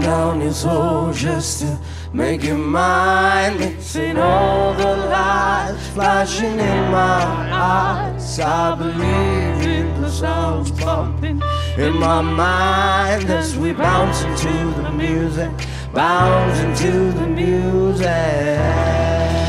down your soul just to make it mine. Mixing all the lights flashing in my eyes. I believe in the sounds pumping in my mind as we bounce into the music, bounce into the music.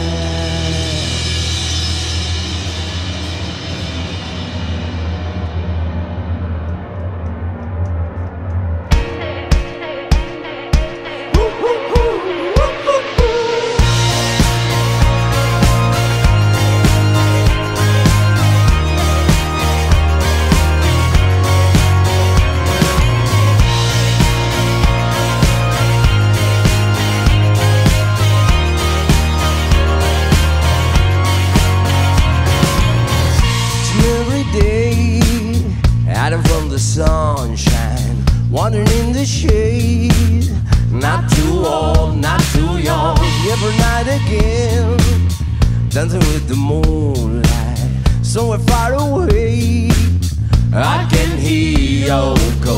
From the sunshine, wandering in the shade, not too old, not too young. Every night again, dancing with the moonlight, somewhere far away, I can hear you go.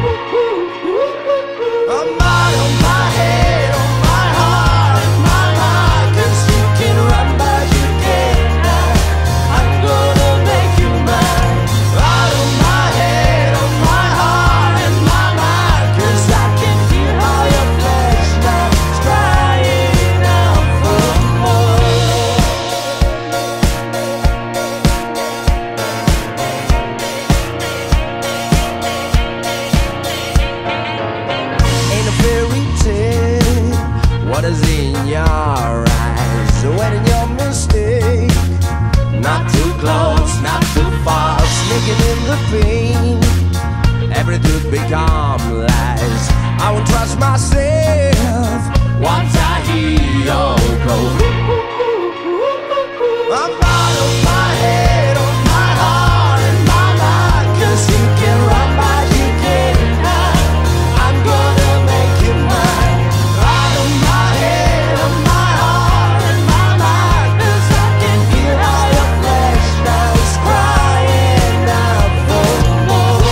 On my head, on my heart, my mind, 'cause you can run but you can't hide. I'm gonna make you mine. Out of my head, on my heart and my mind, 'cause I can hear how your flesh now is crying out for more. Ain't a fairy tale what is in your eyes, when your mistake, not too close, not too far, sneaking in the pain, every truth become lies. I won't trust myself once I hear you go. I'm out of my head, on my heart and my mind, 'cause you can run but you can't hide. I'm gonna make you mine. Out of my head, on my heart and my mind, 'cause I can hear how your flesh now is crying out for more.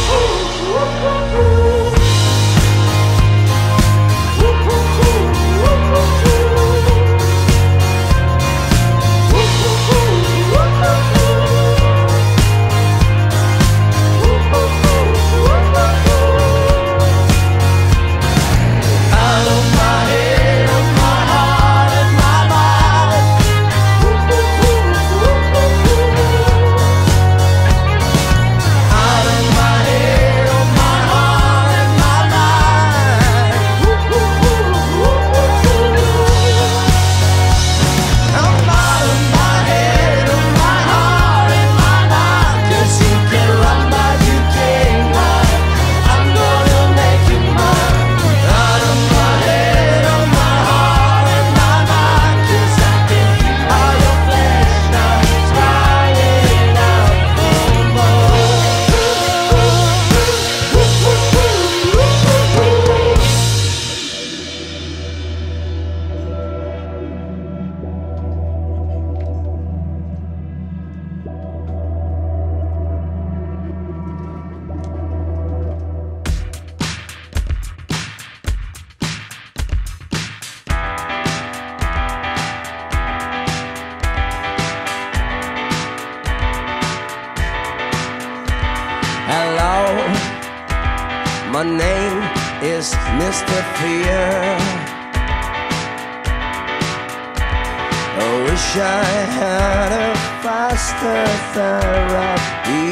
Out of my head, on my heart and my mind. Out of my head, on my heart and my mind. I'm out of my head, on my heart and my mind, 'cause you can run but you can't hide. I'm gonna make you mine. Out of my head, on my heart and my mind, 'cause I can hear how your flesh now is crying out for more. Hello, my name is Mr. Fear. I wish I had a faster therapy.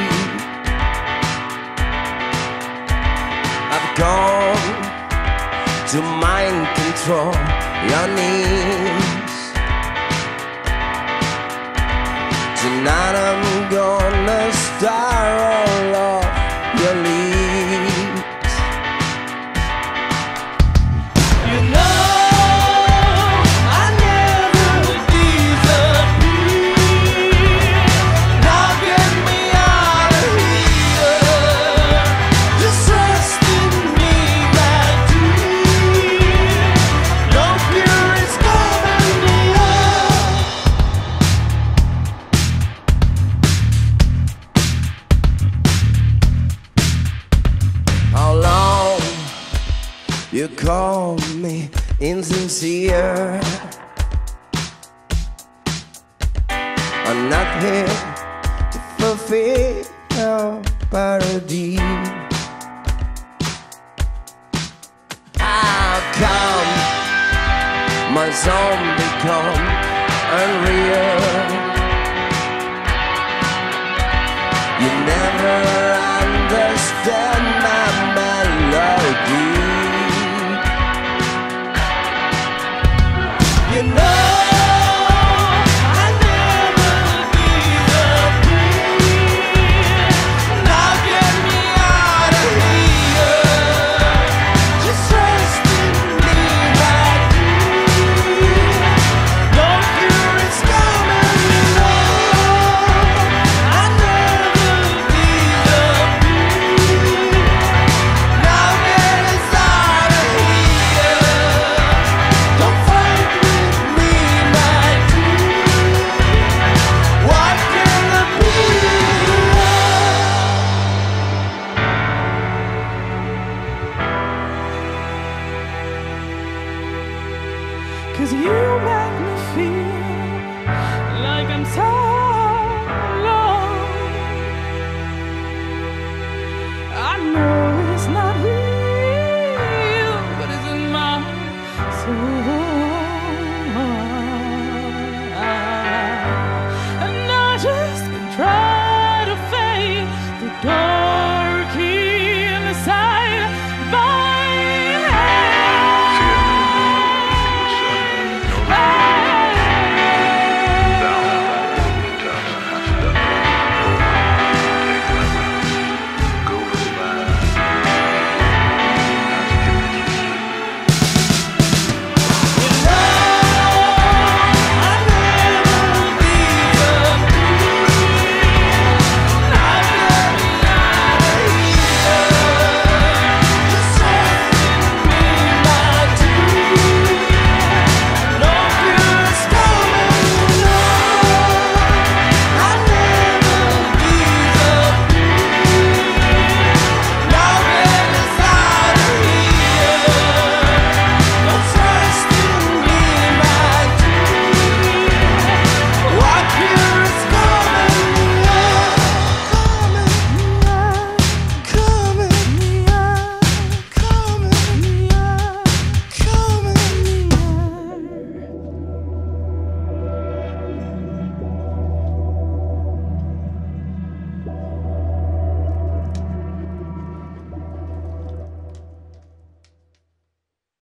I've gone to mind control your needs. Tonight I'm gonna star all of your leads. You know I never disappear. Now get me out of here. Just trust in me, my dear. No fear is coming near. You call me insincere. I'm not here to fulfill your parody. How come my song become unreal? You never